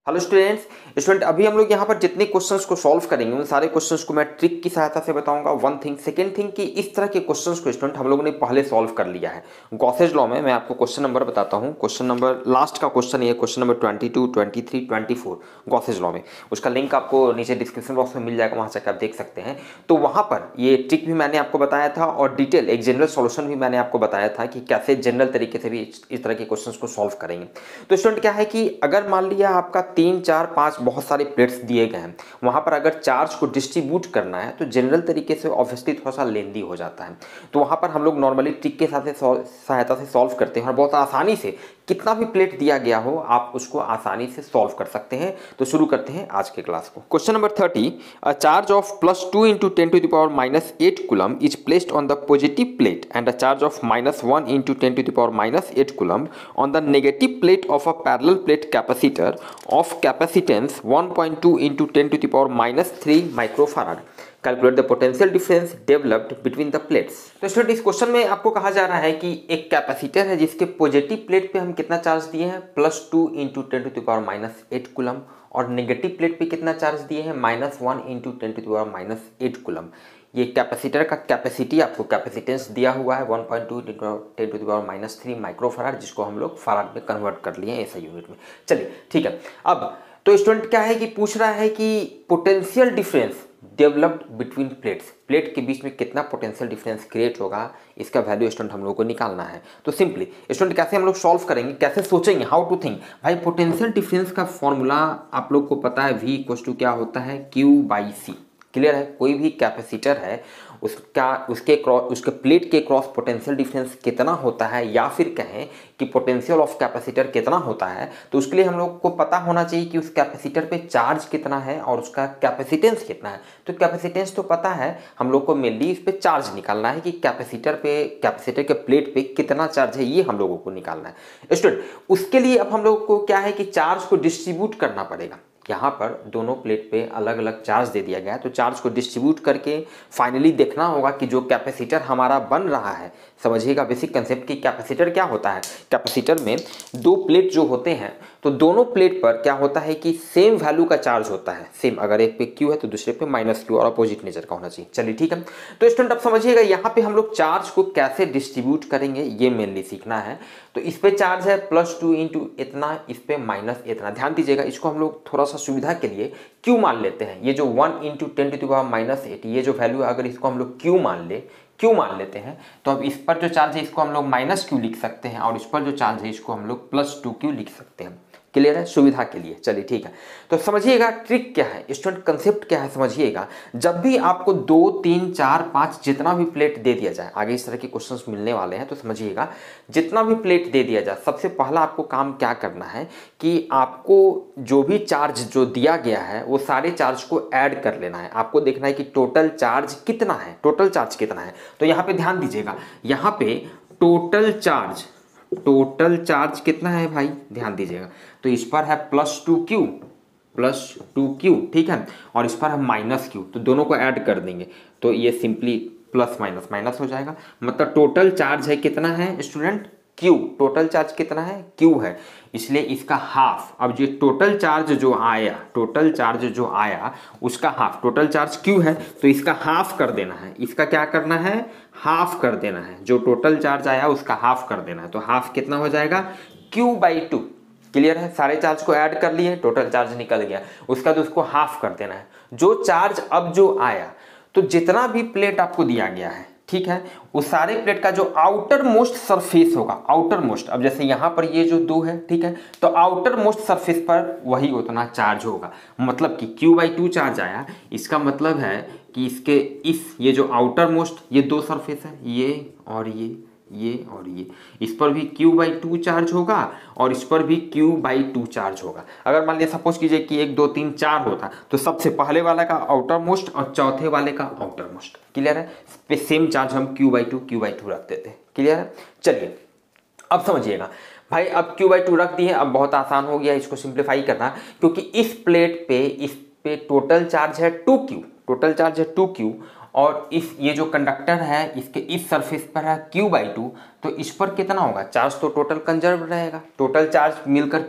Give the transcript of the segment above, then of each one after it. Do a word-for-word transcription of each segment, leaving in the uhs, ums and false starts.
Hello students student अभी हम लोग यहाँ पर जितने क्वेश्चंस को सॉल्व करेंगे उन सारे क्वेश्चंस को मैं ट्रिक की सहायता से बताऊंगा। वन थिंग सेकंड थिंग कि इस तरह के क्वेश्चंस को स्टूडेंट हम लोगों ने पहले सॉल्व कर लिया है गॉसेज लॉ में। मैं आपको क्वेश्चन नंबर बताता हूँ। क्वेश्चन नंबर लास्ट का क्वेश्चन ये question number twenty two twenty three twenty four Gauss's law में, उसका लिंक आपको नीचे डिस्क्रिप्शन बॉक्स में मिल जाएगा, वहाँ से आप देख सकते हैं। तो वहाँ पर ये ट्रिक भी मैंने आपको बताया था और डिटेल एक जनरल सॉल्यूशन भी मैंने आपको बताया था कि कैसे जनरल तरीके से भी इस तरह के क्वेश्चंस को सॉल्व करेंगे। तो स्टूडेंट क्या है कि अगर मान लिया आपका तीन चार पाँच बहुत सारे प्लेट्स दिए गए हैं, वहां पर अगर चार्ज को डिस्ट्रीब्यूट करना है तो जनरल तरीके से ऑब्वियसली थोड़ा सा लेंदी हो जाता है। तो वहां पर हम लोग नॉर्मली ट्रिक के साथ सहायता से सॉल्व करते हैं और बहुत आसानी से कितना भी प्लेट दिया गया हो आप उसको आसानी से सॉल्व कर सकते हैं। तो शुरू करते हैं आज के क्लास को। Question number thirty, a charge of plus two into ten to the power minus eight coulomb is placed on the positive plate and a charge of minus one into ten to the power minus eight coulomb on the negative plate of a parallel plate capacitor of capacitance one point two into ten to the power minus three microfarad. Calculate the potential difference developed between the plates. तो student इस question में आपको कहा जा रहा है कि एक कैपेसिटर है जिसके पॉजिटिव प्लेट पे हम कितना चार्ज दिए हैं plus two into ten to the power minus eight coulomb और नेगेटिव प्लेट पे कितना चार्ज दिए हैं minus one into ten to the power minus eight coulomb. ये कैपेसिटर का कैपेसिटी आपको कैपेसिटेंस दिया हुआ है one point two ten to the power minus three microfarad, जिसको हम लोग फराड में कन्वर्ट कर लिए ऐसा यूनिट में। चलिए ठीक है। अब तो स्टूडेंट क्या है कि पूछ रहा है कि potential difference developed between plates, plate के बीच में कितना पोटेंशियल डिफरेंस क्रिएट होगा, इसका वैल्यू स्टूडेंट हम लोग को निकालना है। तो सिंपली स्टूडेंट कैसे हम लोग सॉल्व करेंगे, कैसे सोचेंगे, हाउ टू थिंक। भाई पोटेंशियल डिफरेंस का फॉर्मूला आप लोग को पता है, वी इक्वल्स टू क्या होता है, क्यू बाई सी। क्लियर है। कोई भी कैपेसिटर है उसका उसके क्रॉस उसके प्लेट के क्रॉस पोटेंशियल डिफरेंस कितना होता है, या फिर कहें कि पोटेंशियल ऑफ कैपेसिटर कितना होता है, तो उसके लिए हम लोग को पता होना चाहिए कि उस कैपेसिटर पे चार्ज कितना है और उसका कैपेसिटेंस कितना है। तो कैपेसिटेंस तो पता है, हम लोग को मेनली इस पे चार्ज निकालना है कि कैपेसिटर पे कैपेसिटर के प्लेट पे कितना चार्ज है, ये हम लोगों को निकालना है स्टूडेंट। उसके लिए अब हम लोग को क्या है कि चार्ज को डिस्ट्रीब्यूट करना पड़ेगा। यहाँ पर दोनों प्लेट पे अलग अलग चार्ज दे दिया गया है, तो चार्ज को डिस्ट्रीब्यूट करके फाइनली देखना होगा कि जो कैपेसिटर हमारा बन रहा है, समझिएगा बेसिक कंसेप्ट की कैपेसिटर क्या होता है। कैपेसिटर में दो प्लेट जो होते हैं तो दोनों प्लेट पर क्या होता है कि सेम वैल्यू का चार्ज होता है, सेम। अगर एक पे क्यू है तो दूसरे पे माइनस क्यू और अपोजिट नेचर का होना चाहिए। चलिए ठीक है। तो स्टूडेंट अब समझिएगा यहाँ पे हम लोग चार्ज को कैसे डिस्ट्रीब्यूट करेंगे ये मेनली सीखना है। तो इस पे चार्ज है प्लस टू इंटू इतना, इस पे माइनस इतना। ध्यान दीजिएगा, इसको हम लोग थोड़ा सा सुविधा के लिए क्यू मान लेते हैं। ये जो one into ten to the power minus eight, ये जो वैल्यू अगर इसको हम लोग क्यू मान ले क्यू मान लेते हैं तो अब इस पर जो चार्ज है इसको हम लोग माइनस क्यू लिख सकते हैं और इस पर जो चार्ज है इसको हम लोग प्लस टू क्यू लिख सकते हैं। क्लियर है, सुविधा के लिए। चलिए ठीक है। तो समझिएगा ट्रिक क्या है स्टूडेंट, कंसेप्ट क्या है समझिएगा। जब भी आपको दो तीन चार पाँच जितना भी प्लेट दे दिया जाए, आगे इस तरह के क्वेश्चंस मिलने वाले हैं, तो समझिएगा जितना भी प्लेट दे दिया जाए सबसे पहला आपको काम क्या करना है कि आपको जो भी चार्ज जो दिया गया है वो सारे चार्ज को ऐड कर लेना है। आपको देखना है कि टोटल चार्ज कितना है, टोटल चार्ज कितना है। तो यहाँ पे ध्यान दीजिएगा, यहाँ पे टोटल चार्ज टोटल चार्ज कितना है भाई, ध्यान दीजिएगा। तो इस पर है plus two Q plus two Q, ठीक है, और इस पर है माइनस क्यू, तो दोनों को ऐड कर देंगे तो ये सिंपली प्लस माइनस माइनस हो जाएगा। मतलब टोटल चार्ज है कितना है स्टूडेंट, क्यू। टोटल चार्ज कितना है, क्यू है, इसलिए इसका हाफ। अब ये टोटल चार्ज जो आया टोटल चार्ज जो आया उसका हाफ, टोटल चार्ज क्यू है तो इसका हाफ कर देना है। इसका क्या करना है, हाफ कर देना है। जो टोटल चार्ज आया उसका हाफ कर देना है। तो हाफ कितना हो जाएगा, क्यू बाई टू। क्लियर है। सारे चार्ज को ऐड कर लिए, टोटल चार्ज निकल गया, उसका तो उसको हाफ कर देना है। जो चार्ज अब जो आया, तो जितना भी प्लेट आपको दिया गया है, ठीक है, उस सारे प्लेट का जो आउटर मोस्ट सरफेस होगा, आउटर मोस्ट, अब जैसे यहाँ पर ये जो दो है, ठीक है, तो आउटर मोस्ट सरफेस पर वही उतना चार्ज होगा। मतलब कि क्यू बाई टू चार्ज आया, इसका मतलब है कि इसके इस ये जो आउटर मोस्ट ये दो सरफेस है, ये और ये ये और ये, इस पर भी Q बाई टू चार्ज होगा और इस पर भी Q बाई टू चार्ज होगा। अगर मान लिया सपोज कीजिए कि एक दो तीन चार होता तो सबसे पहले वाला का आउटर मोस्ट और चौथे वाले का आउटर मोस्ट। क्लियर है। सेम चार्ज हम Q by two Q by two रख देते हैं। क्लियर है। चलिए अब समझिएगा भाई, अब Q बाई टू रख दिए, अब बहुत आसान हो गया इसको सिंप्लीफाई करना, क्योंकि इस प्लेट पे इस पे टोटल चार्ज है टू क्यू, टोटल चार्ज है टू क्यू और इस ये जो कंडक्टर है इसके इस सरफेस पर है Q बाई टू, तो इस पर कितना होगा, चार्ज तो टोटल कंजर्व रहेगा। टोटल चार्ज मिलकर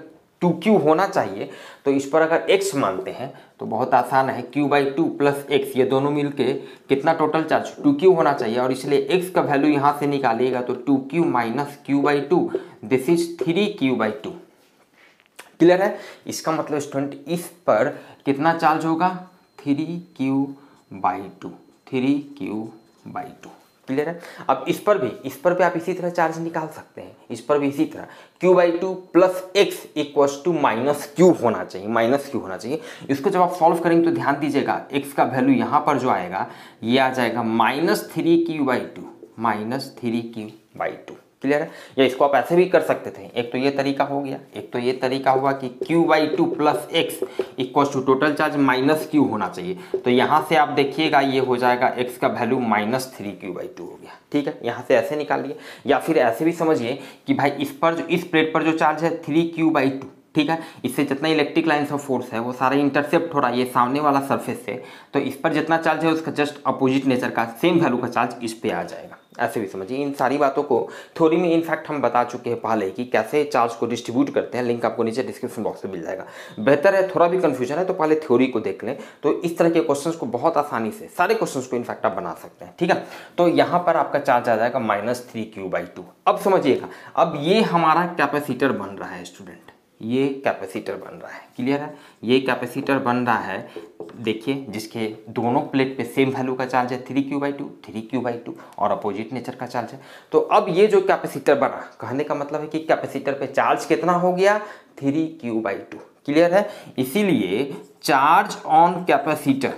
टू क्यू होना चाहिए। तो इस पर अगर x मानते हैं तो बहुत आसान है, q by two plus X, ये दोनों मिलके कितना टोटल चार्ज टू क्यू होना चाहिए, और इसलिए x का वैल्यू यहाँ से निकालिएगा तो two Q minus Q by two, this is three Q by two. Clear है? इसका मतलब स्टूडेंट इस पर कितना चार्ज होगा, three Q by two, three Q by two. Clear है? अब इस पर भी इस पर भी आप इसी तरह चार्ज निकाल सकते हैं, इस पर भी इसी तरह q by two plus X equals to minus Q होना चाहिए, माइनस क्यू होना चाहिए। इसको जब आप सॉल्व करेंगे तो ध्यान दीजिएगा x का वैल्यू यहाँ पर जो आएगा ये आ जाएगा minus three Q by two, minus three Q by two. Clear है? या इसको आप ऐसे भी कर सकते थे, एक तो ये तरीका हो गया, एक तो ये तरीका हुआ कि q by two plus X equal to total charge minus Q होना चाहिए। तो यहाँ से आप देखिएगा ये हो जाएगा x का value minus three Q by two हो गया। ठीक है, यहाँ से ऐसे निकालिए, या फिर ऐसे भी समझिए कि भाई इस पर जो इस प्लेट पर जो चार्ज है थ्री क्यू बाई टू, ठीक है, इससे जितना इलेक्ट्रिक लाइन्स ऑफ फोर्स है वो सारा इंटरसेप्ट हो रहा है ये सामने वाला सरफेस से, तो इस पर जितना चार्ज है उसका जस्ट अपोजिट नेचर का सेम वैल्यू का चार्ज इस पे आ जाएगा। ऐसे भी समझिए, इन सारी बातों को थ्योरी में इनफैक्ट हम बता चुके हैं पहले कि कैसे चार्ज को डिस्ट्रीब्यूट करते हैं, लिंक आपको नीचे डिस्क्रिप्शन बॉक्स में मिल जाएगा। बेहतर है, थोड़ा भी कंफ्यूजन है तो पहले थ्योरी को देख लें, तो इस तरह के क्वेश्चंस को बहुत आसानी से, सारे क्वेश्चंस को इनफैक्ट आप बना सकते हैं। ठीक है, तो यहाँ पर आपका चार्ज आ जाएगा minus three Q by two. अब समझिएगा, अब ये हमारा कैपेसिटर बन रहा है स्टूडेंट, ये कैपेसिटर बन रहा है। क्लियर है? ये कैपेसिटर बन रहा है, देखिए, जिसके दोनों प्लेट पे सेम वैल्यू का चार्ज है three Q by two, three Q by two, और अपोजिट नेचर का चार्ज है। तो अब ये जो कैपेसिटर बना, कहने का मतलब है कि कैपेसिटर पे चार्ज कितना हो गया, three Q by two. Clear है? इसीलिए charge on capacitor,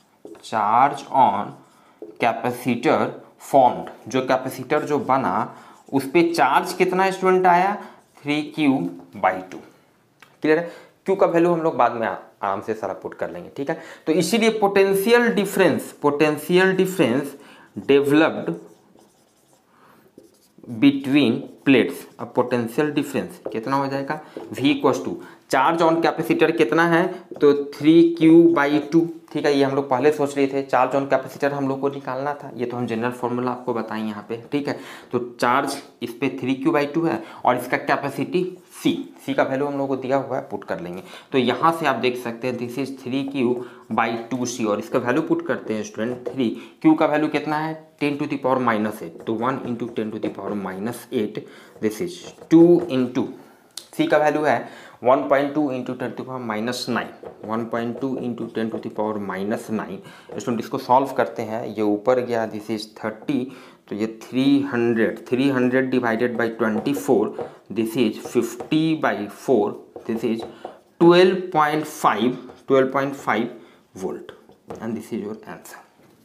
charge on capacitor formed, जो कैपेसिटर जो बना उस पे चार्ज कितना स्टूडेंट आया, three Q by two. Clear है? क्यू का वैल्यू हम लोग बाद में आराम से सारा पुट कर लेंगे। ठीक है, तो इसीलिए potential difference, potential difference developed between plates. अब पोटेंशियल डिफरेंस कितना हो जाएगा, v equals to charge on capacitor कितना है, तो थ्री क्यू बाई टू। ठीक है, ये हम लोग पहले सोच रहे थे, चार्ज ऑन कैपेसिटर हम लोग को निकालना था, ये तो हम जनरल फॉर्मूला आपको बताएं यहाँ पे। ठीक है, तो चार्ज इस पे थ्री क्यू बाई टू है और इसका कैपेसिटी c, c का वैल्यू हम लोग को दिया हुआ है, पुट कर लेंगे। तो यहाँ से आप देख सकते हैं this is three Q by two C, और इसका वैल्यू पुट करते हैं स्टूडेंट, थ्री क्यू का वैल्यू कितना है, ten to the power minus eight, तो one into ten to the power minus eight, this is two into C का value है one point two into ten to power minus nine, one point two into ten to power minus nine. Student इसको solve करते हैं, ये ऊपर गया, this is thirty, तो ये three hundred, three hundred divided by twenty four, this is fifty by four, this is twelve point five, twelve point five volt, and this is your answer.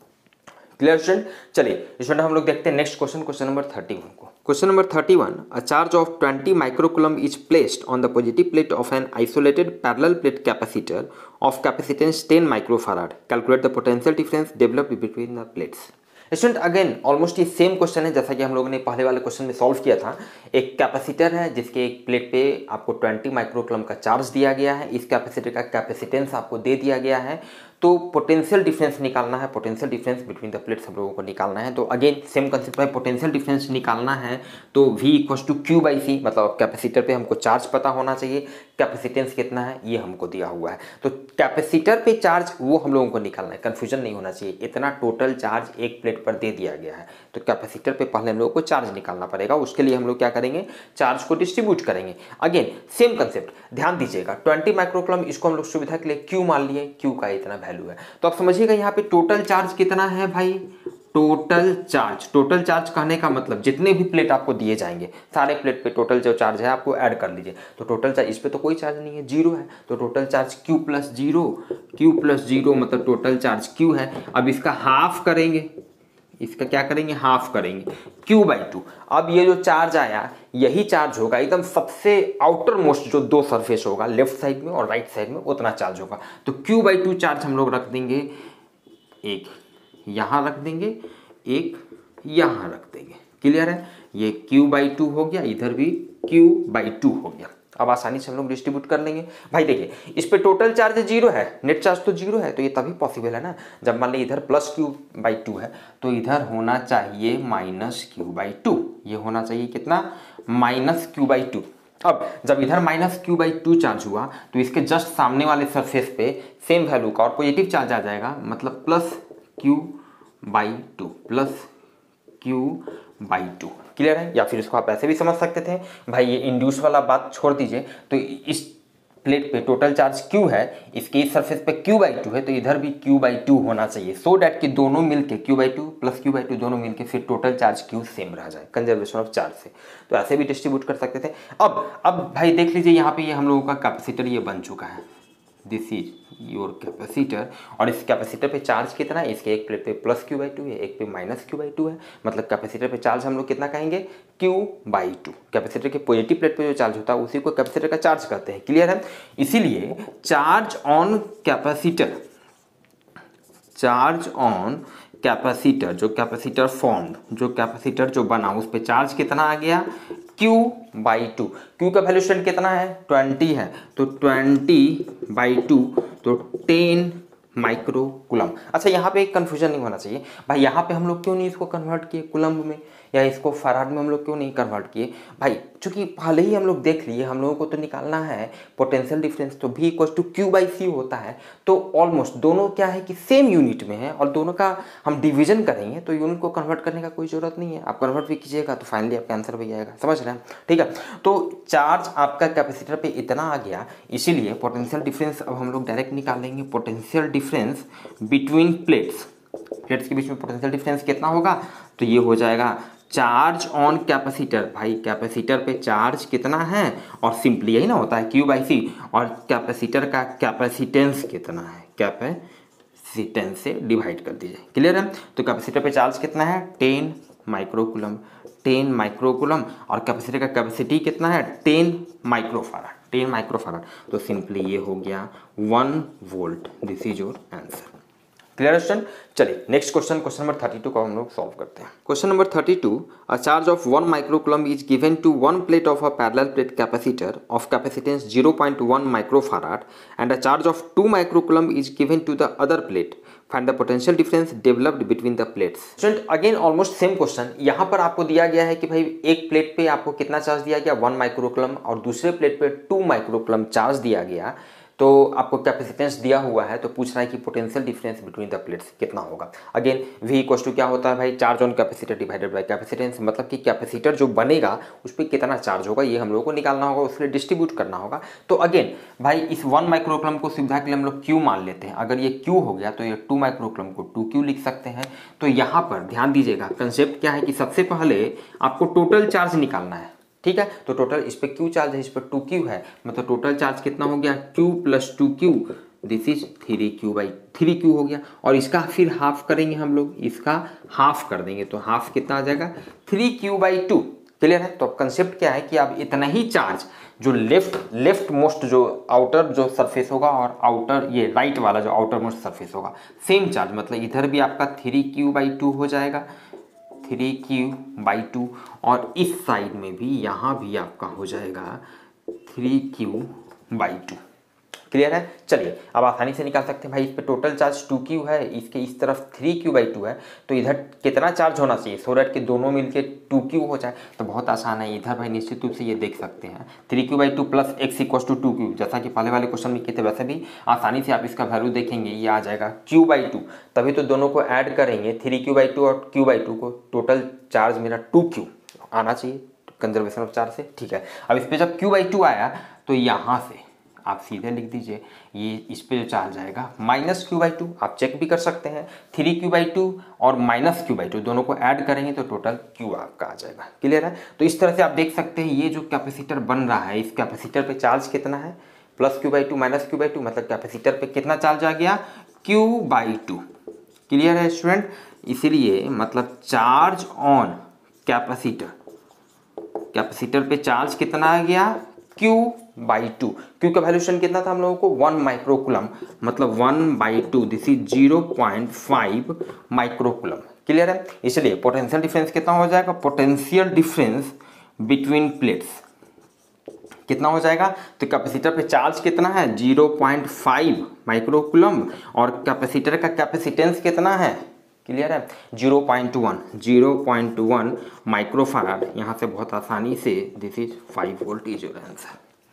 Clear student? चलिए student हम लोग देखते हैं next question, question number thirty one को। Question number thirty-one. A charge of twenty microcoulomb is placed on the positive plate of an isolated parallel plate capacitor of capacitance ten microfarad. Calculate the potential difference developed between the plates. Student again almost ये same question है जैसा कि हम लोगों ने पहले वाले question में सॉल्व किया था। एक कैपेसिटर है जिसके एक प्लेट पे आपको ट्वेंटी माइक्रोकूलम का चार्ज दिया गया है, इस कैपेसिटर का कैपेसिटेंस आपको दे दिया गया है, तो पोटेंशियल डिफरेंस निकालना है, potential difference between the plates हम लोगों को निकालना है। तो अगेन सेम कंसेप्ट है, पोटेंशियल डिफरेंस निकालना है तो V equals to Q by C, मतलब कैपेसिटर पे हमको चार्ज पता होना चाहिए, कैपेसिटेंस कितना है ये हमको दिया हुआ है, तो कैपेसिटर पे चार्ज वो हम लोगों को निकालना है, कन्फ्यूजन नहीं होना चाहिए। इतना टोटल चार्ज एक प्लेट पर दे दिया गया है, तो कैपेसिटर पे पहले हम लोगों को चार्ज निकालना पड़ेगा, उसके लिए हम लोग क्या करेंगे, चार्ज को डिस्ट्रीब्यूट करेंगे। अगेन सेम कंसेप्ट, ध्यान दीजिएगा, ट्वेंटी माइक्रोकूलम इसको हम लोग सुविधा के लिए क्यू मान लिए, क्यू का इतना वैल्यू है, तो आप समझिएगा यहाँ पे टोटल चार्ज कितना है भाई, टोटल चार्ज, टोटल चार्ज कहने का मतलब जितने भी प्लेट आपको दिए जाएंगे सारे प्लेट पे टोटल जो चार्ज है आपको ऐड कर लीजिए, तो टोटल चार्ज, इस पे तो कोई चार्ज नहीं है, जीरो है, तो total charge Q plus zero, Q plus zero मतलब टोटल चार्ज Q है। अब इसका हाफ करेंगे, इसका क्या करेंगे, हाफ करेंगे, Q बाई टू। अब ये जो चार्ज आया यही चार्ज होगा एकदम सबसे आउटर मोस्ट जो दो सरफेस होगा लेफ्ट साइड में और राइट साइड में, उतना चार्ज होगा, तो Q बाई टू चार्ज हम लोग रख देंगे, एक यहाँ रख देंगे, एक यहाँ रख देंगे। क्लियर है? ये Q बाई टू हो गया, इधर भी Q बाई टू हो गया। अब आसानी से हम लोग डिस्ट्रीब्यूट कर लेंगे। भाई देखिए इस पे टोटल चार्ज जीरो है, नेट चार्ज तो जीरो है, तो ये तभी पॉसिबल है ना जब मान ली इधर प्लस क्यू बाई टू है, तो इधर होना चाहिए माइनस क्यू बाई टू, ये होना चाहिए कितना, माइनस क्यू बाई टू। अब जब इधर minus Q by two charge हुआ तो इसके जस्ट सामने वाले सरफेस पे सेम वैल्यू का और पॉजिटिव चार्ज आ जाएगा, मतलब plus Q by two, plus Q by two. Clear है? या फिर इसको आप ऐसे भी समझ सकते थे भाई, ये इंड्यूस वाला बात छोड़ दीजिए, तो इस प्लेट पे टोटल चार्ज Q है, इसके इस सरफेस पे Q बाई टू है, तो इधर भी Q बाई टू होना चाहिए, सो डैट कि दोनों मिलके Q by two plus Q by two दोनों मिलके फिर टोटल चार्ज Q सेम रह जाए, कंजर्वेशन ऑफ चार्ज से। तो ऐसे भी डिस्ट्रीब्यूट कर सकते थे। अब अब भाई देख लीजिए यहाँ पे ये हम लोगों का कैपेसिटर ये बन चुका है, दिस इज योर कैपेसिटर, और इस कैपेसिटर पे चार्ज कितना है, इसके एक प्लेट पे प्लस क्यू बाई टू है, एक पे माइनस क्यू बाई टू है, मतलब कैपेसिटर पे चार्ज हम लोग कितना कहेंगे, क्यू बाई टू। कैपेसिटर के पॉजिटिव प्लेट पे जो चार्ज होता है उसी को कैपेसिटर का चार्ज कहते हैं। क्लियर है? इसीलिए charge on capacitor, charge on capacitor, जो कैपेसिटर फॉर्म्ड, जो कैपेसिटर जो बना उस पे चार्ज कितना आ गया, Q बाई टू। Q का वैल्यू स्टूडेंट कितना है, ट्वेंटी है, तो ट्वेंटी बाई टू तो टेन माइक्रो कुलम। अच्छा यहाँ पे एक कन्फ्यूजन नहीं होना चाहिए भाई, यहाँ पे हम लोग क्यों नहीं इसको कन्वर्ट किए कुलम्ब में, या इसको फराड में हम लोग क्यों नहीं कन्वर्ट किए भाई, चूंकि पहले ही हम लोग देख लिए, हम लोगों को तो निकालना है पोटेंशियल डिफरेंस, तो V equal to Q by C होता है, तो ऑलमोस्ट दोनों क्या है कि सेम यूनिट में है और दोनों का हम डिवीजन करेंगे, तो यूनिट को कन्वर्ट करने का कोई जरूरत नहीं है, आप कन्वर्ट भी कीजिएगा तो फाइनली आपका आंसर भी आएगा। समझ रहे हैं? ठीक है, तो चार्ज आपका कैपेसिटर पे इतना आ गया, इसीलिए पोटेंशियल डिफरेंस अब हम लोग डायरेक्ट निकालेंगे। Potential difference between plates, plates के बीच में पोटेंशियल डिफरेंस कितना होगा, तो ये हो जाएगा चार्ज ऑन कैपेसिटर। भाई कैपेसिटर पे चार्ज कितना है, और सिंपली यही ना होता है क्यू बाई सी, और कैपेसिटर का कैपेसिटेंस कितना है, कैपेसिटेंस से डिवाइड कर दीजिए। क्लियर है? तो कैपेसिटर पे चार्ज कितना है, टेन माइक्रोकुलम, टेन माइक्रोकुलम, और कैपेसिटर का कैपेसिटी कितना है, टेन माइक्रोफाराड, टेन माइक्रोफाराड, तो सिंपली ये हो गया one volt. This is your answer. Clear student? चलिए next question, question number thirty two को हम लोग सॉल्व करते हैं। Question number thirty two, a charge of one microcoulomb is given to one plate of a parallel plate capacitor of capacitance zero point one microfarad and a charge of two microcoulomb is given to the other plate, find the potential difference developed between the plates. Student again almost same question, यहाँ पर आपको दिया गया है कि भाई एक plate पे आपको कितना चार्ज दिया गया, वन माइक्रोकुलम, और दूसरे प्लेट पे टू माइक्रोकुलम चार्ज दिया गया, तो आपको कैपेसिटेंस दिया हुआ है, तो पूछ रहा है कि potential difference between the plates कितना होगा। अगेन V इक्वल टू क्या होता है भाई, charge on capacitor divided by capacitance, मतलब कि कैपेसिटर जो बनेगा उस पर कितना चार्ज होगा, ये हम लोगों को निकालना होगा, उसके लिए डिस्ट्रीब्यूट करना होगा। तो अगेन भाई इस वन माइक्रोकुलम को सुविधा के लिए हम लोग Q मान लेते हैं, अगर ये Q हो गया तो ये टू माइक्रोकुलम को टू क्यू लिख सकते हैं। तो यहाँ पर ध्यान दीजिएगा, कंसेप्ट क्या है कि सबसे पहले आपको टोटल चार्ज निकालना है। ठीक है, तो टोटल इस पे Q चार्ज है, इस पे टू क्यू है, मतलब टोटल चार्ज कितना हो गया, Q plus two Q, this is three Q by three Q हो गया। और इसका फिर हाफ करेंगे हम लोग, इसका हाफ कर देंगे, तो हाफ कितना आ जाएगा, three Q by two. Clear है? तो अब कंसेप्ट क्या है कि अब इतना ही चार्ज जो लेफ्ट लेफ्ट मोस्ट जो आउटर जो सरफेस होगा, और आउटर ये राइट वाला जो आउटर मोस्ट सरफेस होगा, सेम चार्ज, मतलब इधर भी आपका थ्री क्यू बाई टू हो जाएगा, थ्री क्यू बाई टू, और इस साइड में भी यहाँ भी आपका हो जाएगा three Q by two. Clear है? चलिए अब आसानी से निकाल सकते हैं भाई, इस पे टोटल चार्ज टू क्यू है, इसके इस तरफ थ्री क्यू बाई टू है, तो इधर कितना चार्ज होना चाहिए, सो दैट कि दोनों मिलके टू क्यू हो जाए। तो बहुत आसान है, इधर भाई निश्चित रूप से ये देख सकते हैं, three Q by two plus X equal to two Q, जैसा कि पहले वाले क्वेश्चन में किए थे, वैसे भी आसानी से आप इसका वैल्यू देखेंगे, ये आ जाएगा क्यू बाई टू। तभी तो दोनों को ऐड करेंगे, थ्री क्यू बाई टू और क्यू बाई टू को, टोटल चार्ज मेरा टू क्यू आना चाहिए, कंजर्वेशन ऑफ चार्ज से। ठीक है, अब इस पर जब क्यू बाई टू आया तो यहाँ से आप सीधे लिख दीजिए, ये इस पे जो चार्ज आएगा माइनस क्यू बाई टू, आप चेक भी कर सकते हैं, थ्री क्यू बाई टू और माइनस क्यू बाई टू दोनों को ऐड करेंगे तो टोटल क्यू आपका आ जाएगा। क्लियर है? तो इस तरह से आप देख सकते हैं, ये जो कैपेसिटर बन रहा है, इस कैपेसिटर पे चार्ज कितना है, plus Q by two minus Q by two, मतलब कैपेसिटर पे कितना चार्ज आ गया, क्यू बाई टू। क्लियर है स्टूडेंट? इसीलिए मतलब चार्ज ऑन कैपेसिटर, कैपेसिटर पे चार्ज कितना आ गया, Q बाई टू। Q का वैल्यूशन कितना था हम लोगों को, वन माइक्रोकुलम, मतलब one by two, this is zero point five microcoulomb. Clear है? इसलिए पोटेंशियल डिफरेंस कितना हो जाएगा, पोटेंशियल डिफरेंस बिटवीन प्लेट्स कितना हो जाएगा, तो कैपेसिटर पे चार्ज कितना है, जीरो पॉइंट फाइव माइक्रोकुलम, और कैपेसिटर का कैपेसिटेंस कितना है, क्लियर है। Zero point one zero point one microfarad, यहाँ से बहुत आसानी से this is five volt is your answer.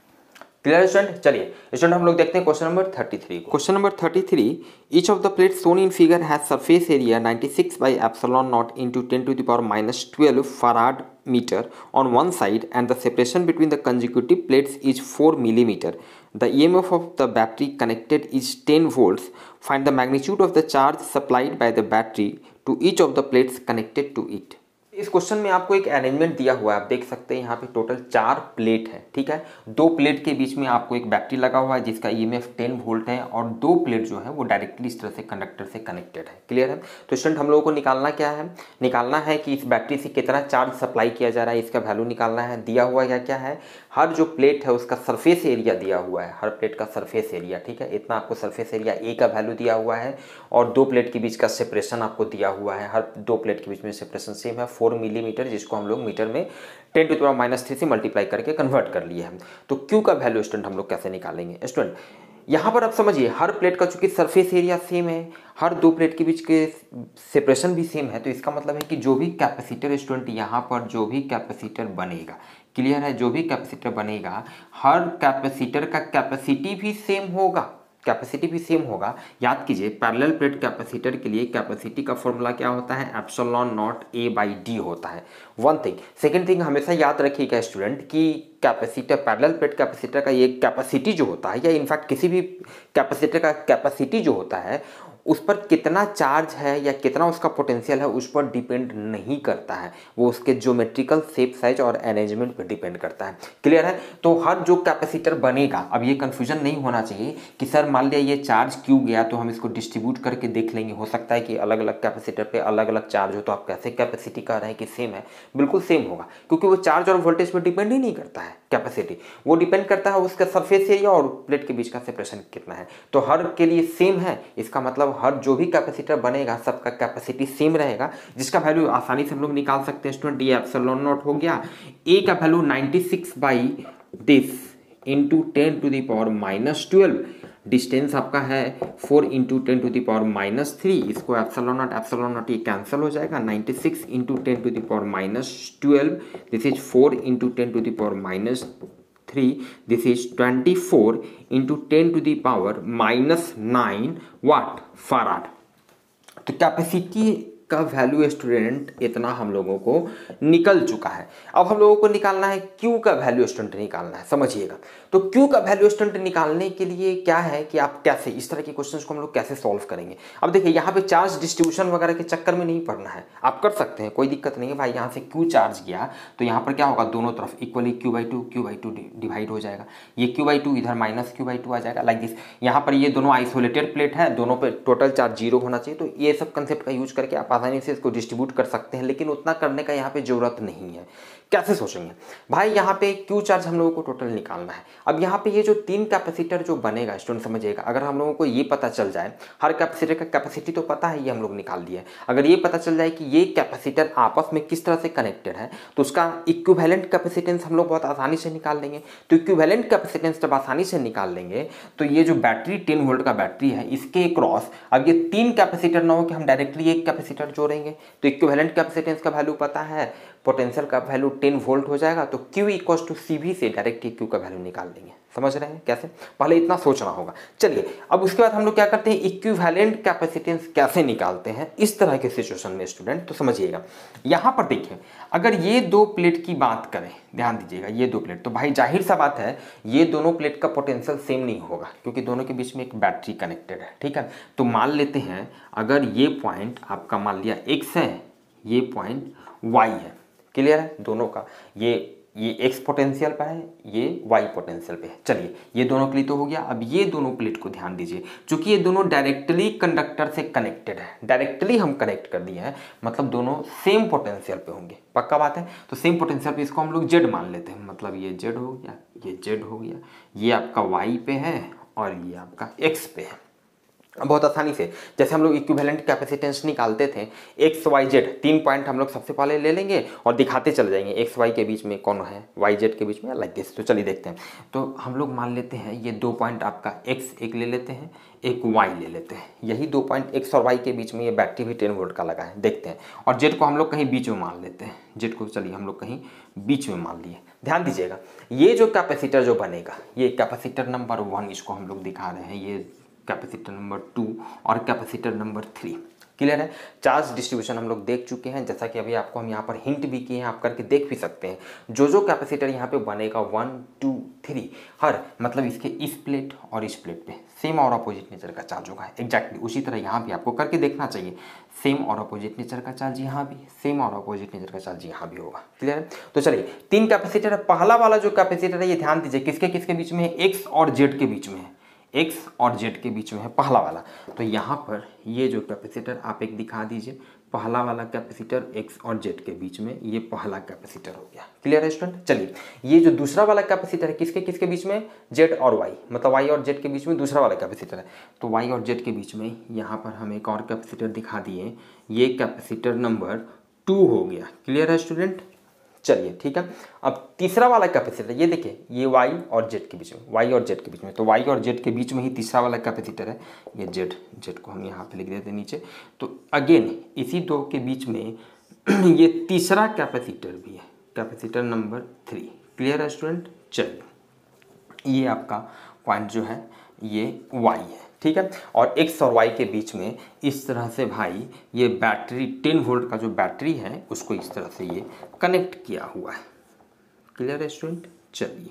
Clear student. चलिए स्टूडेंट हम लोग देखते हैं question number thirty three. Question number thirty three, each of the plate shown in figure has surface area ninety six by epsilon naught into ten to the power minus twelve farad metre on one side and the separation between the consecutive plates is four millimeter. The E M F of the battery connected is ten volts. Find the magnitude of the charge supplied by the battery to each of the plates connected to it. इस question में आपको एक arrangement दिया हुआ है, आप देख सकते हैं यहाँ पे टोटल चार प्लेट है, ठीक है। दो प्लेट के बीच में आपको एक बैटरी लगा हुआ है जिसका ईएमएफ टेन वोल्ट है और दो प्लेट जो है वो डायरेक्टली इस तरह से कंडक्टर से कनेक्टेड है। क्लियर है। तो स्टूडेंट हम लोगों को निकालना क्या है, निकालना है कि इस बैटरी से कितना चार्ज सप्लाई किया जा रहा है, इसका वैल्यू निकालना है। दिया हुआ क्या क्या है, हर जो प्लेट है उसका सरफेस एरिया दिया हुआ है, हर प्लेट का सरफेस एरिया, ठीक है। इतना आपको सरफेस एरिया ए का वैल्यू दिया हुआ है और दो प्लेट के बीच का सेपरेशन आपको दिया हुआ है, हर दो प्लेट के बीच में सेपरेशन सेम है फोर मिलीमीटर, जिसको हम लोग मीटर में ten to the power minus three से मल्टीप्लाई करके कन्वर्ट कर लिए हैं। तो क्यू का वैल्यू स्टूडेंट हम लोग कैसे निकालेंगे। स्टूडेंट यहाँ पर आप समझिए, हर प्लेट का चूंकि सरफेस एरिया सेम है, हर दो प्लेट के बीच के सेपरेशन भी सेम है, तो इसका मतलब है कि जो भी कैपेसिटर स्टूडेंट यहाँ पर जो भी कैपेसिटर बनेगा, क्लियर है, जो भी कैपेसिटर बनेगा हर कैपेसिटर का कैपेसिटी भी सेम होगा, कैपेसिटी भी सेम होगा। याद कीजिए पैरेलल प्लेट कैपेसिटर के लिए कैपेसिटी का फॉर्मूला क्या होता है, epsilon naught A by D होता है। One thing. सेकेंड थिंग हमेशा याद रखिएगा स्टूडेंट कि कैपेसिटर, पैरेलल प्लेट कैपेसिटर का ये कैपेसिटी जो होता है, या इनफैक्ट किसी भी कैपेसिटर का कैपेसिटी जो होता है उस पर कितना चार्ज है या कितना उसका पोटेंशियल है उस पर डिपेंड नहीं करता है, वो उसके ज्योमेट्रिकल शेप साइज और अरेंजमेंट पर डिपेंड करता है। क्लियर है। तो हर जो कैपेसिटर बनेगा, अब ये कन्फ्यूजन नहीं होना चाहिए कि सर मान लिया ये चार्ज क्यों गया तो हम इसको डिस्ट्रीब्यूट करके देख लेंगे, हो सकता है कि अलग अलग कैपेसिटर पे अलग अलग चार्ज हो, तो आप कैसे कैपेसिटी कह रहे हैं कि सेम है, बिल्कुल सेम होगा, क्योंकि वो चार्ज और वोल्टेज पर डिपेंड ही नहीं करता है कैपेसिटी, वो डिपेंड करता है उसका सरफेस एरिया और प्लेट के बीच का सेपरेशन कितना है। तो हर के लिए सेम है, इसका मतलब हर जो भी कैपेसिटर बनेगा सबका कैपेसिटी सेम रहेगा, जिसका वैल्यू आसानी से हम लोग निकाल सकते हैं स्टूडेंट। ये एप्सिलॉन नॉट हो गया, ए का value ninety six by this into ten to the power minus twelve, distance आपका है four into ten to the power minus three, इसको एप्सिलॉन नॉट एप्सिलॉन नॉट ये कैंसिल हो जाएगा, ninety six into ten to the power minus twelve, this is four into ten to the power minus three, this is twenty four into ten to the power minus nine what farad. तो capacity का value student इतना हम लोगों को निकल चुका है। अब हम लोगों को निकालना है क्यू का वैल्यू स्टूडेंट निकालना है, समझिएगा। तो क्यू का वैल्यू स्टूडेंट निकालने के लिए क्या है कि आप कैसे इस तरह के क्वेश्चंस को हम लोग कैसे सॉल्व करेंगे। अब देखिए यहाँ पे चार्ज डिस्ट्रीब्यूशन वगैरह के चक्कर में नहीं पड़ना है, आप कर सकते हैं, कोई दिक्कत नहीं है भाई। यहाँ से क्यू चार्ज गया तो यहाँ पर क्या होगा, दोनों तरफ equally Q by two Q by two divide हो जाएगा, ये क्यू बाई टू इधर माइनस क्यू बाई टू आ जाएगा, लाइक दिस। यहाँ पर ये दोनों आइसोलेटेड प्लेट है, दोनों पे टोटल चार्ज जीरो होना चाहिए, तो ये सब कंसेप्ट का यूज करके आप आसानी से इसको डिस्ट्रीब्यूट कर सकते हैं, लेकिन उतना करने का यहाँ पे जरूरत नहीं है। कैसे सोचेंगे भाई, यहाँ पे क्यू चार्ज हम लोगों को टोटल निकालना है। अब यहाँ पे ये जो तीन कैपेसिटर जो बनेगा स्टूडेंट समझिएगा, अगर हम लोगों को ये पता चल जाए, हर कैपेसिटर का कैपेसिटी तो पता है, ये हम लोग निकाल दिए, अगर ये पता चल जाए कि ये कैपेसिटर आपस में किस तरह से कनेक्टेड है तो उसका इक्विवेलेंट कैपेसिटेंस हम लोग बहुत आसानी से निकाल लेंगे। तो इक्विवेलेंट कैपेसिटेंस जब आसानी से निकाल लेंगे तो ये जो बैटरी टेन वोल्ट का बैटरी है इसके क्रॉस, अब ये तीन कैपेसिटर ना हो कि हम डायरेक्टली एक कैपेसिटर जोड़ेंगे, तो इक्विवेलेंट कैपेसिटेंस का वैल्यू पता है, पोटेंशियल का वैल्यू टेन वोल्ट हो जाएगा, तो Q equal to C V से डायरेक्ट Q का वैल्यू निकाल लेंगे। समझ रहे हैं कैसे, पहले इतना सोचना होगा। चलिए अब उसके बाद हम लोग क्या करते हैं, इक्विवेलेंट कैपेसिटेंस कैसे निकालते हैं इस तरह के सिचुएशन में स्टूडेंट। तो समझिएगा यहाँ पर देखिए, अगर ये दो प्लेट की बात करें, ध्यान दीजिएगा, ये दो प्लेट, तो भाई जाहिर सा बात है ये दोनों प्लेट का पोटेंशियल सेम नहीं होगा क्योंकि दोनों के बीच में एक बैटरी कनेक्टेड है, ठीक है। तो मान लेते हैं अगर ये पॉइंट आपका मान लिया एक्स है, ये पॉइंट वाई है, क्लियर है, दोनों का ये ये एक्स पोटेंशियल पे है, ये वाई पोटेंशियल पे है। चलिए ये दोनों के लिए तो हो गया। अब ये दोनों प्लेट को ध्यान दीजिए, चूंकि ये दोनों डायरेक्टली कंडक्टर से कनेक्टेड है, डायरेक्टली हम कनेक्ट कर दिए हैं, मतलब दोनों सेम पोटेंशियल पे होंगे, पक्का बात है। तो सेम पोटेंशियल पे इसको हम लोग जेड मान लेते हैं, मतलब ये जेड हो गया, ये जेड हो गया, ये आपका वाई पे है और ये आपका एक्स पे है। बहुत आसानी से। जैसे हम लोग इक्विवेलेंट कैपेसिटेंस निकालते थे, एक्स वाई जेड तीन पॉइंट हम लोग सबसे पहले ले लेंगे और दिखाते चले जाएंगे एक्स वाई के बीच में कौन है, वाई जेड के बीच में, लाइक दिस। तो चलिए देखते हैं। तो हम लोग मान लेते हैं ये दो पॉइंट आपका एक्स एक ले लेते हैं, एक वाई ले लेते हैं। यही दो पॉइंट एक्स और वाई के बीच में ये बैटरी भी टेन वोल्ट का लगा है, देखते हैं। और जेड को हम लोग कहीं बीच में मान लेते हैं, जेड को चलिए हम लोग कहीं बीच में मान लिए। ध्यान दीजिएगा, ये जो कैपेसिटर जो बनेगा, ये कैपेसिटर नंबर वन इसको हम लोग दिखा रहे हैं, ये कैपेसिटर नंबर टू और कैपेसिटर नंबर थ्री। क्लियर है। चार्ज डिस्ट्रीब्यूशन हम लोग देख चुके हैं, जैसा कि अभी आपको हम यहाँ पर हिंट भी किए हैं, आप करके देख भी सकते हैं। जो जो कैपेसिटर यहाँ पे बनेगा वन टू थ्री, हर मतलब इसके इस प्लेट और इस प्लेट पे सेम और अपोजिट नेचर का चार्ज होगा। एग्जैक्टली उसी तरह यहाँ भी आपको करके देखना चाहिए, सेम और अपोजिट नेचर का चार्ज यहाँ भी, सेम और अपोजिट नेचर का चार्ज यहाँ भी होगा। क्लियर है। तो चलिए तीन कैपेसिटर है। पहला वाला जो कैपेसिटर है ये ध्यान दीजिए किसके किसके बीच में है, एक्स और जेड के बीच में है, एक्स और जेड के बीच में है पहला वाला। तो यहाँ पर ये जो कैपेसिटर आप एक दिखा दीजिए, पहला वाला कैपेसिटर एक्स और जेड के बीच में, ये पहला कैपेसिटर हो गया। क्लियर है स्टूडेंट। चलिए ये जो दूसरा वाला कैपेसिटर है किसके किसके बीच में, जेड और वाई, मतलब वाई और जेड के बीच में दूसरा वाला कैपेसिटर है। तो वाई और जेड के बीच में यहाँ पर हम एक और कैपेसिटर दिखा दिए, ये कैपेसिटर नंबर टू हो गया। क्लियर है स्टूडेंट। चलिए ठीक है। अब तीसरा वाला कैपेसिटर ये देखिए, ये वाई और जेड के बीच में, वाई और जेड के बीच में, तो वाई और जेड के बीच में ही तीसरा वाला कैपेसिटर है, ये जेड, जेड को हम यहाँ पे लिख देते हैं नीचे। तो अगेन इसी दो के बीच में ये तीसरा कैपेसिटर भी है, कैपेसिटर नंबर थ्री। क्लियर है स्टूडेंट। चलिए ये आपका पॉइंट जो है ये वाई है, ठीक है। और एक्स और वाई के बीच में इस तरह से भाई ये बैटरी टेन वोल्ट का जो बैटरी है उसको इस तरह से ये कनेक्ट किया हुआ है। क्लियर है स्टूडेंट। चलिए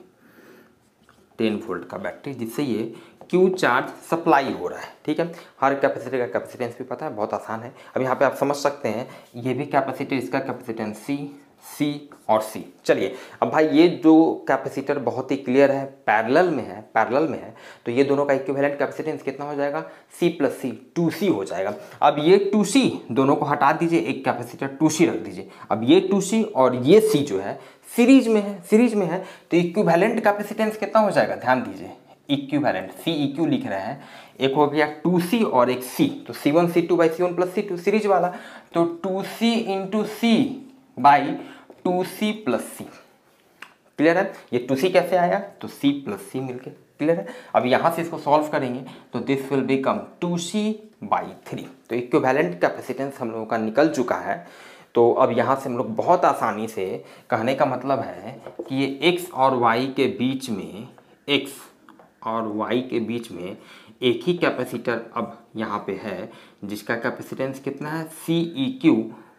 टेन वोल्ट का बैटरी जिससे ये क्यू चार्ज सप्लाई हो रहा है, ठीक है। हर कैपेसिटर का कैपेसिटेंस भी पता है, बहुत आसान है। अब यहाँ पे आप समझ सकते हैं ये भी कैपेसिटर, इसका कैपेसिटेंस सी, सी और सी। चलिए अब भाई ये जो कैपेसिटर बहुत ही क्लियर है, पैरेलल में है, पैरेलल में है, तो ये दोनों का इक्विवेलेंट कैपेसिटेंस कितना हो जाएगा, सी प्लस सी, टू सी हो जाएगा। अब ये टू सी दोनों को हटा दीजिए, एक कैपेसिटर टू सी रख दीजिए। अब ये टू सी और ये सी जो है सीरीज में है, सीरीज में है, तो इक्विवेलेंट कैपेसिटेंस कितना हो जाएगा, ध्यान दीजिए, इक्विवेलेंट सी इक्यू लिख रहे हैं, एक हो गया टू सी और एक सी, तो C one C two by C one plus C two series वाला, तो two C into C by two C plus C. Clear है। ये टू सी कैसे आया, तो सी प्लस सी मिलके। क्लियर है। अब यहाँ से इसको सॉल्व करेंगे तो this will become two C by three. तो इक्विवेलेंट कैपेसिटेंस हम लोगों का निकल चुका है। तो अब यहाँ से हम लोग बहुत आसानी से, कहने का मतलब है कि ये x और y के बीच में, x और y के बीच में एक ही कैपेसिटर अब यहाँ पे है जिसका कैपेसिटेंस कितना है, सी ई क्यू,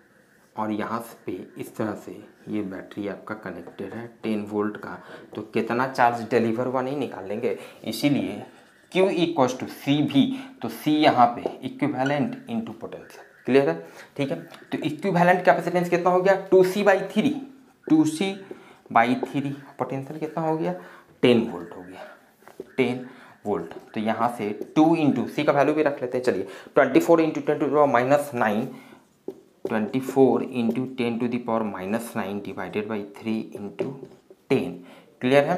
और यहाँ पे इस तरह से ये बैटरी आपका कनेक्टेड है टेन वोल्ट का। तो कितना चार्ज डिलीवर हुआ नहीं निकाल लेंगे, इसीलिए Q इक्वल्स टू सी भी, तो C यहाँ पे इक्विवेलेंट इनटू पोटेंशियल। क्लियर है। ठीक है। तो इक्विवेलेंट कैपेसिटेंस कितना हो गया, two C by three, two C by three, potential कितना हो गया, टेन वोल्ट हो गया, टेन वोल्ट। तो यहाँ से टू इंटू सी का वैल्यू भी रख लेते हैं। चलिए twenty four into ten to the minus nine, twenty four into ten to the power minus nine divided by three into ten. Clear है।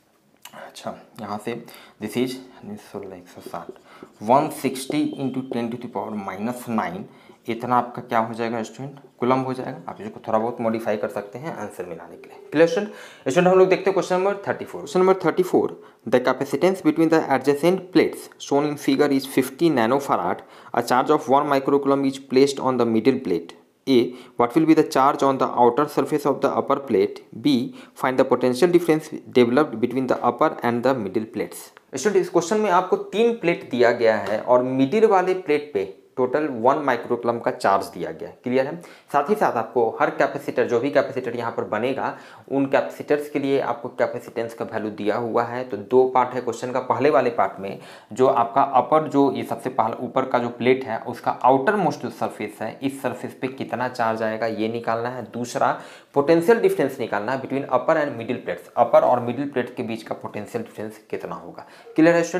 अच्छा यहाँ से दिस इज सोलह एक सौ साठ, one sixty into ten to the power minus nine, इतना आपका क्या हो जाएगा स्टूडेंट, कुलम हो जाएगा। आप इसको थोड़ा बहुत मॉडिफाई कर सकते हैं आंसर मिलाने के लिए। Clear student. स्टूडेंट हम लोग देखते हैं question number thirty four. Question number thirty four, the capacitance between the adjacent plates shown in figure is fifty nanofarad, a charge of one microcoulomb is placed on the middle plate. A. What will be the charge on the outer surface of the upper plate? B. Find the potential difference developed between the upper and the middle plates. Student इस question में आपको तीन plate दिया गया है और middle वाले plate पे टोटल वन माइक्रोकूलम का चार्ज दिया गया है। क्लियर है। साथ ही साथ आपको हर कैपेसिटर, जो भी कैपेसिटर यहाँ पर बनेगा, उन कैपेसिटर्स के लिए आपको कैपेसिटेंस का वैल्यू दिया हुआ है। तो दो पार्ट है क्वेश्चन का। पहले वाले पार्ट में जो आपका अपर, जो ये सबसे पहला ऊपर का जो प्लेट है उसका आउटर मोस्ट जो सरफेस है, इस सरफेस पे कितना चार्ज आएगा ये निकालना है। दूसरा पोटेंशियल डिफरेंस निकालना है between upper and middle plates, upper और मिडिल प्लेट के बीच का पोटेंशियल डिफरेंस कितना होगा। क्लियर है स्टूडेंट।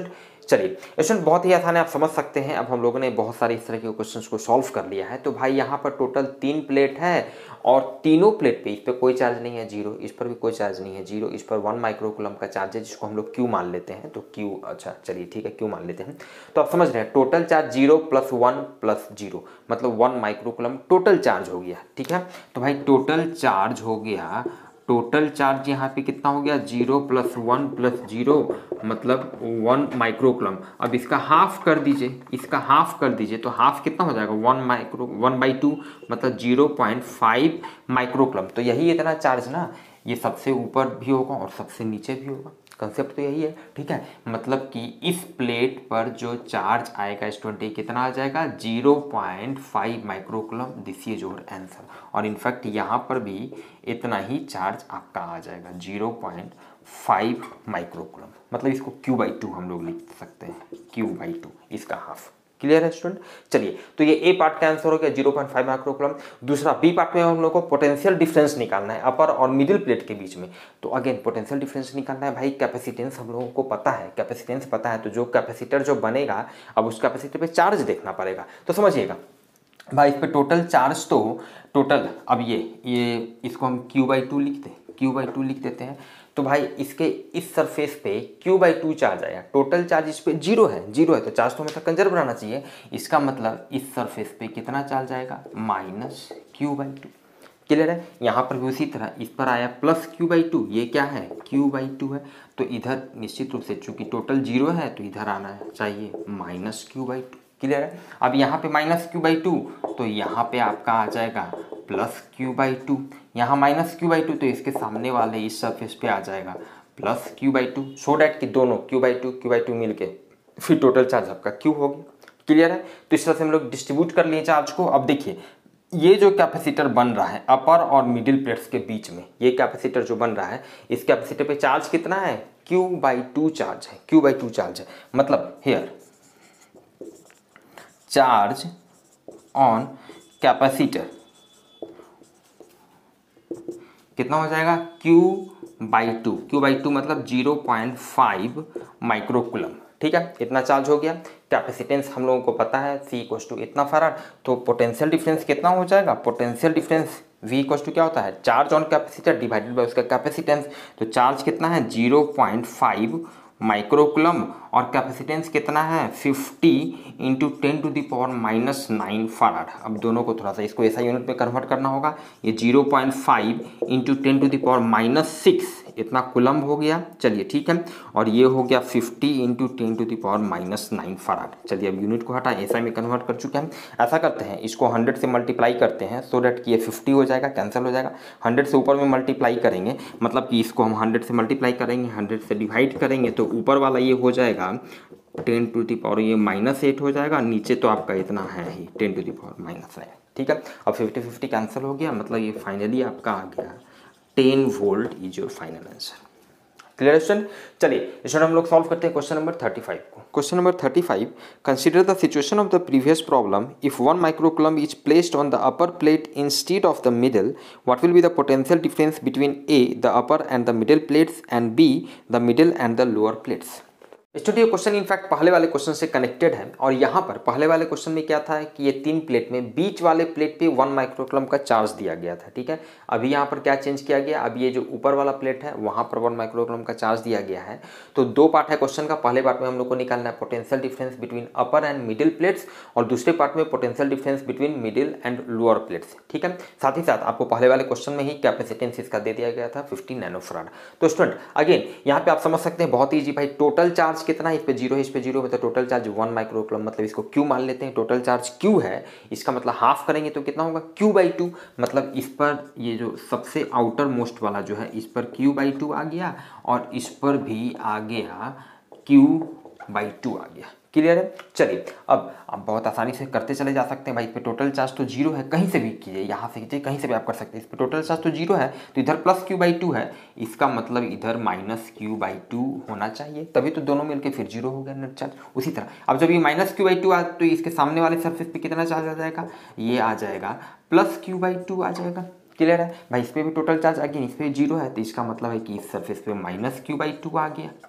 चलिए इसमें बहुत ही आसान है, आप समझ सकते हैं। अब हम लोगों ने बहुत सारे इस तरह के क्वेश्चंस को सॉल्व कर लिया है। तो भाई यहाँ पर टोटल तीन प्लेट है और तीनों प्लेट पे इस पर कोई चार्ज नहीं है जीरो, इस पर भी कोई चार्ज नहीं है जीरो, इस पर वन माइक्रोकुलम का चार्ज है जिसको हम लोग क्यू मान लेते हैं। तो क्यू, अच्छा चलिए ठीक है क्यू मान लेते हैं। तो आप समझ रहे हैं total charge zero plus one plus zero मतलब वन माइक्रोकुलम टोटल चार्ज हो गया। ठीक है, तो भाई टोटल चार्ज हो गया, टोटल चार्ज यहाँ पे कितना हो गया, zero plus one plus zero मतलब वन माइक्रोकुलम। अब इसका हाफ कर दीजिए, इसका हाफ कर दीजिए तो हाफ कितना हो जाएगा, one micro one by two मतलब जीरो पॉइंट फाइव माइक्रोकुलम। तो यही इतना चार्ज ना, ये सबसे ऊपर भी होगा और सबसे नीचे भी होगा। कंसेप्ट तो यही है। ठीक है, मतलब कि इस प्लेट पर जो चार्ज आएगा स्टूडेंट कितना आ जाएगा, zero point five microcoulomb. This is your answer. और इनफैक्ट यहाँ पर भी इतना ही चार्ज आपका आ जाएगा, जीरो पॉइंट फाइव माइक्रोकुलम। मतलब इसको क्यू बाई टू हम लोग लिख सकते हैं, क्यू बाई टू इसका हाफ। क्लियर है स्टूडेंट। चलिए तो ये ए पार्ट का आंसर हो गया जीरो पॉइंट फाइव माइक्रोकुलम। दूसरा बी पार्ट में हम लोग को पोटेंशियल डिफरेंस निकालना है अपर और मिडिल प्लेट के बीच में। तो अगेन पोटेंशियल डिफरेंस निकालना है भाई। कैपेसिटेंस हम लोगों को पता है, कैपेसिटेंस पता है, तो जो कैपेसिटर जो बनेगा अब उस कैपेसिटर पे चार्ज देखना पड़ेगा। तो समझिएगा भाई इस पे टोटल चार्ज तो टोटल, अब ये ये इसको हम क्यू बाई टू लिखते हैं, क्यू बाई टू लिख देते हैं। तो भाई इसके इस सरफेस पे क्यू बाई टू चार्ज आया, टोटल चार्ज इस पे जीरो है, जीरो है तो चार्ज तो हमेशा कंजर्व रहना चाहिए। इसका मतलब इस सरफेस पे कितना चार्ज आएगा, minus Q by two. Clear है। यहाँ पर भी उसी तरह इस पर आया प्लस क्यू बाई टू, ये क्या है, क्यू बाई टू है। तो इधर निश्चित रूप से चूंकि टोटल जीरो है तो इधर आना चाहिए minus Q by two. Clear है। अब यहाँ पे माइनस क्यू बाई टू तो यहाँ पे आपका आ जाएगा प्लस क्यू बाई टू। यहाँ माइनस क्यू बाई टू तो इसके सामने वाले इस सरफेस पे आ जाएगा plus Q by two. So that कि दोनों Q by two Q by two मिल के फिर टोटल चार्ज आपका क्यू हो गया। क्लियर है। तो इस तरह से हम लोग डिस्ट्रीब्यूट कर लिए चार्ज को। अब देखिए ये जो कैपेसिटर बन रहा है अपर और मिडिल प्लेट्स के बीच में, ये कैपेसिटर जो बन रहा है इस कैपेसिटर पे चार्ज कितना है, क्यू बाई टू चार्ज है, क्यू बाई टू चार्ज है। मतलब हेयर चार्ज ऑन कैपेसिटर कितना हो जाएगा, Q by two, Q by two मतलब जीरो पॉइंट फाइव माइक्रोकुलम। ठीक है, इतना चार्ज हो गया। कैपेसिटेंस हम लोगों को पता है C इक्वल्स टू इतना फैराड। तो पोटेंशियल डिफरेंस कितना हो जाएगा, potential difference V equals to क्या होता है, charge on capacitor divided by उसका कैपेसिटेंस। तो चार्ज कितना है जीरो पॉइंट फाइव माइक्रोकुलम और कैपेसिटेंस कितना है fifty into ten to the power minus nine farad. अब दोनों को थोड़ा सा इसको ऐसा यूनिट में कन्वर्ट करना होगा। ये zero point five into ten to the power minus six इतना कुलम हो गया। चलिए ठीक है, और ये हो गया fifty into ten to the power minus nine farad. चलिए अब यूनिट को हटा ऐसा में कन्वर्ट कर चुके हैं। ऐसा करते हैं इसको हंड्रेड से मल्टीप्लाई करते हैं सो डैट कि ये फिफ्टी हो जाएगा, कैंसिल हो जाएगा। हंड्रेड से ऊपर में मल्टीप्लाई करेंगे मतलब कि इसको हम हंड्रेड से मल्टीप्लाई करेंगे, हंड्रेड से डिवाइड करेंगे तो ऊपर वाला ये हो जाएगा टेन टू दी पावर ये माइनस एट हो जाएगा, नीचे तो आपका इतना है ही ten to the power minus है। ठीक है, अब फिफ्टी फिफ्टी कैंसिल हो गया, मतलब ये फाइनली आपका आ गया ten volt is your final answer. Clear student. चलिए इस हम लोग सॉल्व करते हैं क्वेश्चन नंबर थर्टी फाइव को। Question number thirty five, consider the situation of the previous problem. If one microcoulomb is placed on the upper plate instead of the middle, what will be the potential difference between A the upper and the middle plates and B the middle and the lower plates. Studio question in fact पहले वाले question से connected है। और यहाँ पर पहले वाले question में क्या था कि ये तीन प्लेट में बीच वाले प्लेट पे वन माइक्रोकुलम का चार्ज दिया गया था। ठीक है, अभी यहाँ पर क्या चेंज किया गया, अब ये जो ऊपर वाला प्लेट है वहाँ पर वन माइक्रोकुलम का चार्ज दिया गया है। तो दो पार्ट है क्वेश्चन का। पहले पार्ट में हम लोग को निकालना है potential difference between upper and middle plates और दूसरे पार्ट में potential difference between middle and lower plates. ठीक है, साथ ही साथ आपको पहले वाले क्वेश्चन में ही कैपेसिटेंस इसका दे दिया गया था फिफ्टी नैनोफैराड। तो स्टूडेंट अगेन यहाँ पे आप समझ सकते हैं बहुत ईजी भाई, टोटल चार्ज कितना है, इस पे जीरो इस पे जीरो में, तो टोटल चार्ज वन माइक्रोकुलम मतलब इसको क्यू मान लेते हैं। टोटल चार्ज क्यू है, इसका मतलब हाफ करेंगे तो कितना होगा, क्यू बाई टू। मतलब इस पर ये जो सबसे आउटर मोस्ट वाला जो है इस पर क्यू बाई टू आ गया और इस पर भी आ गया क्यू बाई टू आ गया। क्लियर है। चलिए अब आप बहुत आसानी से करते चले जा सकते हैं भाई। इस पे टोटल चार्ज तो जीरो है, कहीं से भी कीजिए, यहाँ से कीजिए, कहीं से भी आप कर सकते हैं। इस पे टोटल चार्ज तो जीरो है तो इधर प्लस क्यू बाई टू है, इसका मतलब इधर माइनस क्यू बाई टू होना चाहिए, तभी तो दोनों मिलकर फिर जीरो हो गया नेट चार्ज। उसी तरह अब जब ये माइनस क्यू बाई टू आ तो इसके सामने वाले सरफेस पे कितना चार्ज आ जाएगा, ये आ जाएगा प्लस क्यू बाई टू आ जाएगा। क्लियर है भाई। इस पर भी टोटल चार्ज अगेन इस पर जीरो है तो इसका मतलब है कि इस सरफेस पे माइनस क्यू बाई टू आ गया।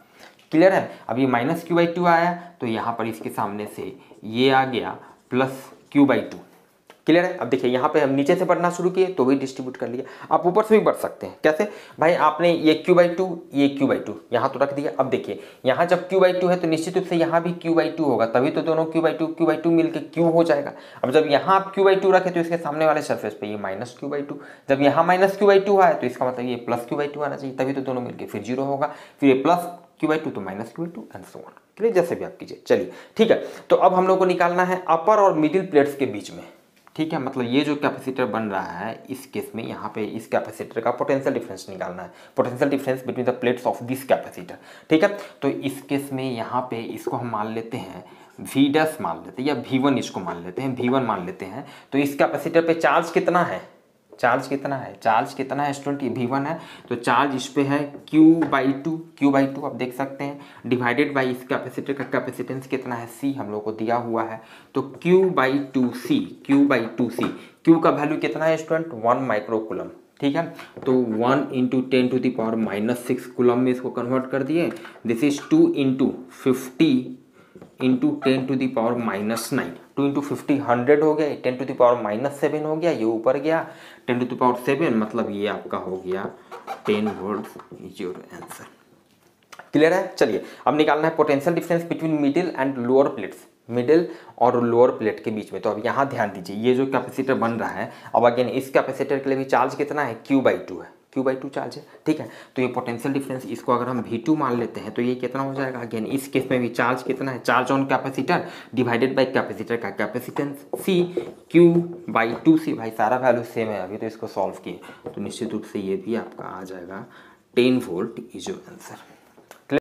क्लियर है। अब ये माइनस क्यू बाई टू आया तो यहाँ पर इसके सामने से ये आ गया plus Q by two. Clear है। अब देखिए यहाँ पे हम नीचे से बढ़ना शुरू किए तो भी डिस्ट्रीब्यूट कर लिया, आप ऊपर से भी बढ़ सकते हैं। कैसे भाई, आपने ये क्यू बाई टू ये क्यू बाई टू यहाँ तो रख दिया। अब देखिए यहाँ जब क्यू बाई टू है तो निश्चित रूप से यहाँ भी क्यू बाई टू होगा, तभी तो दोनों Q by two Q by two मिलकर क्यू हो जाएगा। अब जब यहाँ आप क्यू बाई टू रखे तो इसके सामने वाले सरफेस पे ये माइनस क्यू बाई टू, जब यहाँ माइनस क्यू बाई टू आया तो इसका मतलब ये प्लस क्यू बाई टू आना चाहिए, तभी तो दोनों मिलकर फिर जीरो होगा, फिर ये प्लस क्यू बाई टू तो minus Q by two and so on. Clear, जैसे भी आप कीजिए। चलिए ठीक है, तो अब हम लोग को निकालना है अपर और मिडिल प्लेट्स के बीच में। ठीक है, मतलब ये जो कैपेसिटर बन रहा है इस केस में यहाँ पे इस कैपेसिटर का पोटेंशियल डिफरेंस निकालना है, potential difference between the plates of this capacitor. ठीक है, तो इस केस में यहाँ पे इसको हम मान लेते हैं वी डैश मान लेते हैं, या वी वन इसको मान लेते हैं, वी वन मान लेते हैं। तो इस कैपेसिटर पे चार्ज कितना है, चार्ज कितना है, चार्ज कितना है स्टूडेंट, ये वी वन है, तो चार्ज इस पे है Q by two, Q by two आप देख सकते हैं, डिवाइडेड बाई इस कैपेसिटर का कैपेसिटेंस कितना है C हम लोग को दिया हुआ है, तो Q by two C, Q by two C, Q का वैल्यू कितना है स्टूडेंट, वन माइक्रोकुलम। ठीक है, तो one into ten to the power minus six coulomb में इसको कन्वर्ट कर दिए, this is two into fifty into ten to the power minus nine, two into fifty hundred हो गया, ten to the power minus seven हो गया, ये ऊपर गया ten to the power seven, मतलब ये आपका हो गया ten volt is your answer. Clear है। चलिए अब निकालना है potential difference between middle and lower plates, middle और लोअर प्लेट के बीच में। तो अब यहाँ ध्यान दीजिए, ये जो कैपेसिटर बन रहा है, अब अगेन इस कैपेसिटर के लिए भी चार्ज कितना है, क्यू बाई टू है, क्यू बाई टू चार्ज है। ठीक है, तो ये पोटेंशियल डिफरेंस इसको अगर हम वी टू मान लेते हैं तो ये कितना हो जाएगा, अगेन इस केस में भी चार्ज कितना है, charge on capacitor divided by capacitor का capacitance C, Q by two C. भाई सारा वैल्यू सेम है, अभी तो इसको सॉल्व किए, तो निश्चित रूप से ये भी आपका आ जाएगा ten volt is your answer.